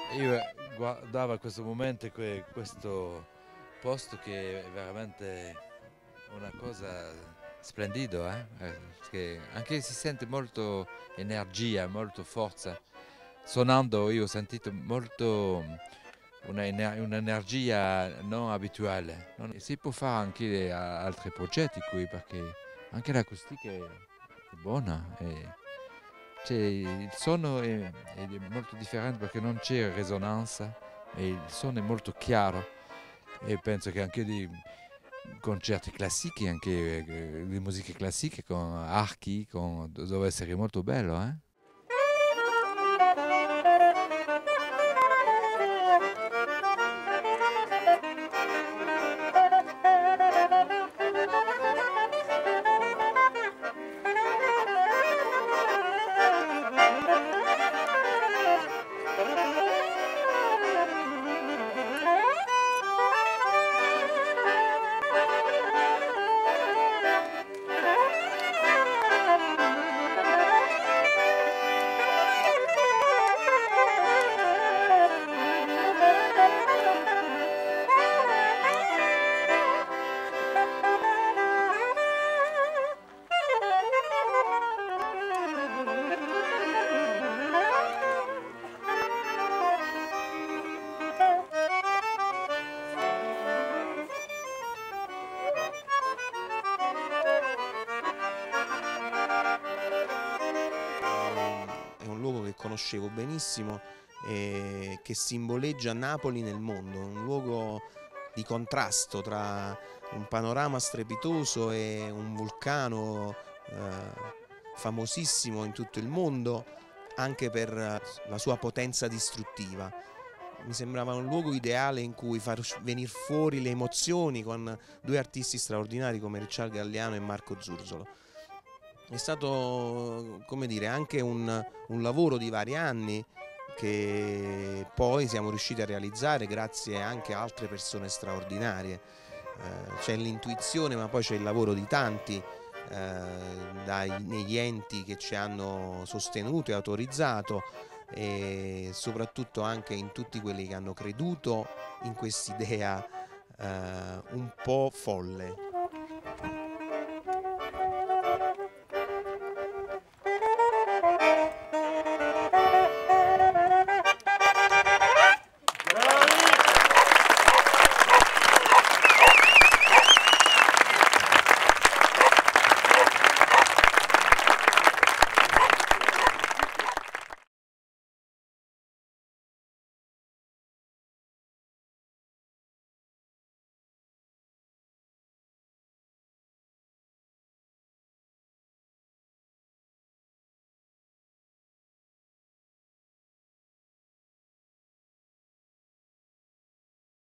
Io guardavo a questo momento questo posto che è veramente una cosa splendida, che anche si sente molto energia, molto forza. Suonando io ho sentito molto un'energia non abituale. Si può fare anche altri progetti qui perché anche l'acustica è buona. Il suono è molto differente perché non c'è risonanza e il suono è molto chiaro e penso che anche di concerti classici, anche di musica classica con archi, deve essere molto bello, eh? È un luogo che conoscevo benissimo e che simboleggia Napoli nel mondo, un luogo di contrasto tra un panorama strepitoso e un vulcano famosissimo in tutto il mondo anche per la sua potenza distruttiva. Mi sembrava un luogo ideale in cui far venire fuori le emozioni con due artisti straordinari come Ricciardo Galliano e Marco Zurzolo. È stato, come dire, anche un lavoro di vari anni che poi siamo riusciti a realizzare grazie anche a altre persone straordinarie. C'è l'intuizione ma poi c'è il lavoro di tanti, negli enti che ci hanno sostenuto e autorizzato e soprattutto anche in tutti quelli che hanno creduto in quest'idea un po' folle.